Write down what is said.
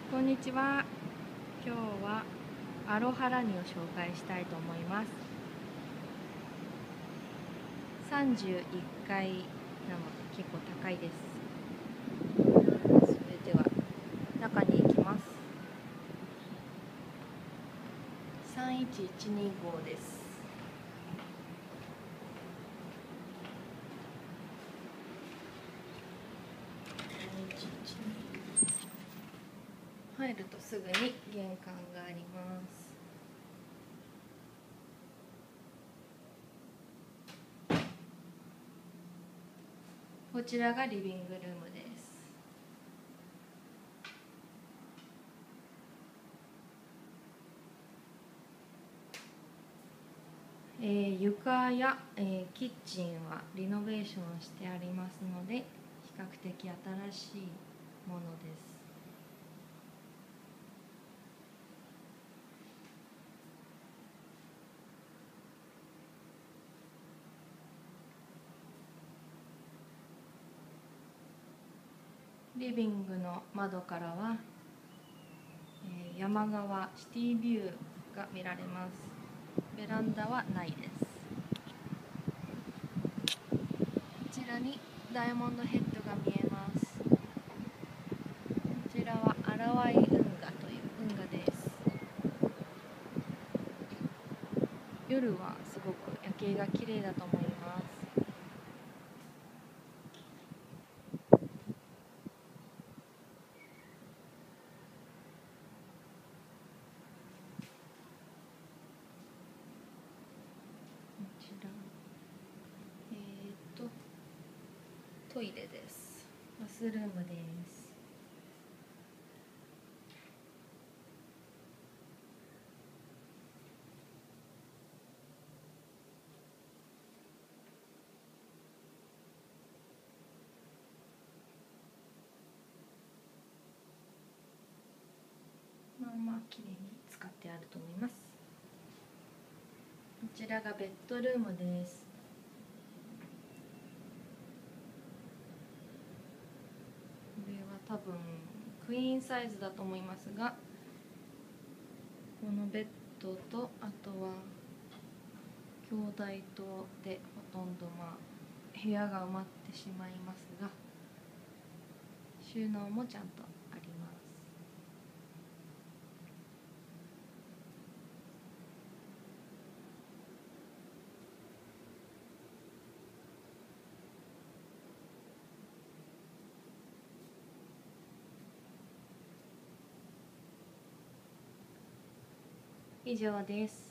こんにちは。今日はアロハラニを紹介したいと思います。31階なので結構高いです。それでは中に行きます。31125号です。入るとすぐに玄関があります。こちらがリビングルームです。床や、キッチンはリノベーションしてありますので、比較的新しいものです。リビングの窓からは、山側シティビューが見られます。ベランダはないです。こちらにダイヤモンドヘッドが見えます。こちらはアラワイ運河という運河です。夜はすごく夜景が綺麗だと思います。こちら、トイレです。バスルームです。まあ綺麗に使ってあると思います。こちらがベッドルームです。これは多分クイーンサイズだと思いますが、このベッドとあとは兄弟棟でほとんど部屋が埋まってしまいますが、収納もちゃんとあります。以上です。